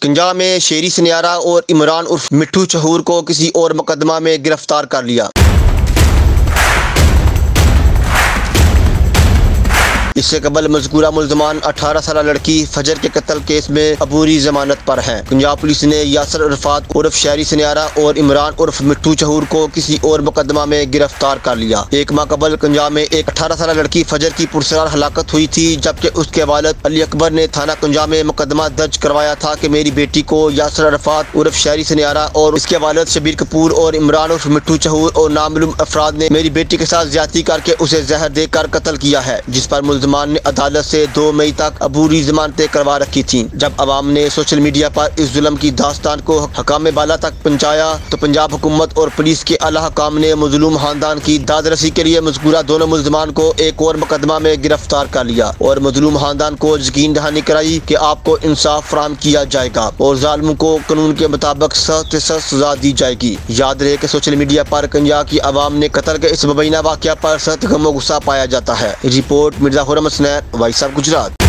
पंजाब में शेरी सनियारा और इमरान उर्फ मिट्ठू चहूर को किसी और मुकदमा में गिरफ्तार कर लिया। इससे कबल मज़कूरा मुल्ज़मान 18 साल लड़की फजर के कत्ल केस में अबूरी जमानत पर हैं। पंजाब पुलिस ने यासर अरफात उर्फ शेरी सनियारा और इमरान उर्फ मिट्ठू चहूर को किसी और मुकदमा में गिरफ्तार कर लिया। एक माह कबल पंजाब में एक 18 साल लड़की फजर की पुरसरार हलाकत हुई थी, जबकि उसके वालिद अली अकबर ने थाना कुंजा में मुकदमा दर्ज करवाया था कि मेरी बेटी को यासर अरफात उर्फ शेरी सनियारा और उसके वालिद शबीर कपूर और इमरान उर्फ मिट्ठू चहूर और नामालूम अफराद ने मेरी बेटी के साथ ज्यादती करके उसे जहर देकर कत्ल किया है, जिस पर मुल्ज़मान ने अदालत से 2 मई तक अबूरी जमानतें करवा रखी थी। जब अवाम ने सोशल मीडिया पर इस जुल्म की दास्तान को हकाम बाला तक पहुँचाया तो पंजाब हुकूमत और पुलिस के आला हकाम ने मजलूम खानदान की दादरसी के लिए मज़कूरा दोनों मुल्ज़मान को एक और मुकदमा में गिरफ्तार कर लिया और मजलूम खानदान को यकीन दहानी कराई कि आपको इंसाफ फराहम किया जाएगा और जालिमों को कानून के मुताबिक सख्त से सख्त सजा दी जाएगी। याद रहे कि सोशल मीडिया पर पंजाब की आवाम ने कत्ल के इस मुबैना वाक़या पर सख्त गम और गुस्सा पाया जाता है। Report Mirza Khurram Hasnain, voice of Gujarat.